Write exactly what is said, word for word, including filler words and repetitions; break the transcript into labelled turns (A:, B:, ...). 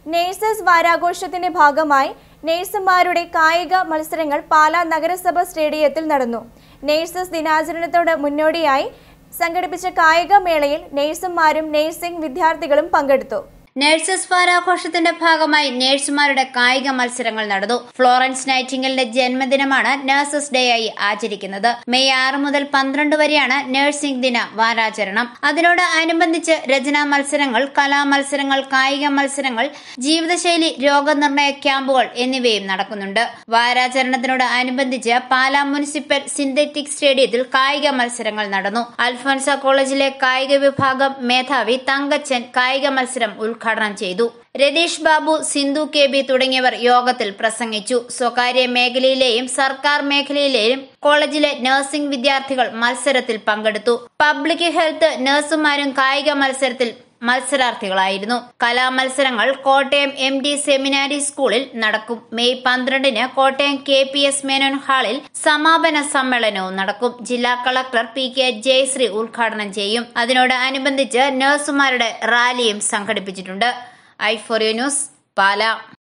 A: Nurses വാരാഘോഷത്തിന്റെ ഭാഗമായി നേഴ്സുമാരുടെ കായിക മത്സരങ്ങൾ പാലാ നഗരസഭ സ്റ്റേഡിയത്തിൽ നടന്നു. നേഴ്സസ് ദിനാചരണത്തോട് മുന്നോടിയായി സംഘടിപ്പിച്ച കായിക മേളയിൽ നേഴ്സുമാരും നഴ്സിംഗ് വിദ്യാർത്ഥികളും പങ്കെടുത്തു.
B: നഴ്സസ് വാരാഘോഷത്തിന്റെ ഭാഗമായി നഴ്സുമാരുടെ കായിക മത്സരങ്ങൾ നടന്നു. ഫ്ലോറൻസ് നൈറ്റിംഗലിന്റെ ജന്മദിനമാണ് നഴ്സസ് ഡേ ആയി ആചരിക്കുന്നത്. മെയ് ആറ് മുതൽ പന്ത്രണ്ട് വരെയാണ് നഴ്സിംഗ് ദിന വാരാചരണം. അതിനോട് അനുബന്ധിച്ച് രചനാ മത്സരങ്ങൾ, കലാമത്സരങ്ങൾ, കായിക മത്സരങ്ങൾ, ജീവിതശൈലി രോഗനിർണയ ക്യാമ്പുകൾ എന്നിവയും നടക്കുന്നുണ്ട്. വാരാചരണത്തിനോട് അനുബന്ധിച്ച് പാലാ മുനിസിപ്പൽ സിന്തറ്റിക് സ്റ്റേഡിയത്തിൽ കായിക മത്സരങ്ങൾ നടന്നു. അൽഫോൻസ കോളേജിലെ കായിക വിഭാഗം മേധാവി തങ്കച്ചൻ കായിക മത്സരം ഉദ്ഘാടനം ചെയ്തു. രതീഷ് ബാബു, സിന്ധു കെ ബി തുടങ്ങിയവർ യോഗത്തിൽ പ്രസംഗിച്ചു. സ്വകാര്യ മേഖലയിലെയും സർക്കാർ മേഖലയിലെയും കോളേജിലെ നഴ്സിംഗ് വിദ്യാർത്ഥികൾ മത്സരത്തിൽ പങ്കെടുത്തു. പബ്ലിക് ഹെൽത്ത് നഴ്സുമാരും കായിക മത്സരത്തിൽ മത്സരാർത്ഥികളായിരുന്നു. കലാമത്സരങ്ങൾ കോട്ടയം എം ഡി സെമിനാരി സ്കൂളിൽ നടക്കും. മെയ് പന്ത്രണ്ടിന് Kottayam K P S Menon ഹാളിൽ സമാപന സമ്മേളനവും നടക്കും. ജില്ലാ കളക്ടർ പി കെ ജയശ്രീ ഉദ്ഘാടനം ചെയ്യും. അതിനോട് അനുബന്ധിച്ച് നഴ്സുമാരുടെ റാലിയും സംഘടിപ്പിച്ചിട്ടുണ്ട്. I four U news, Pala.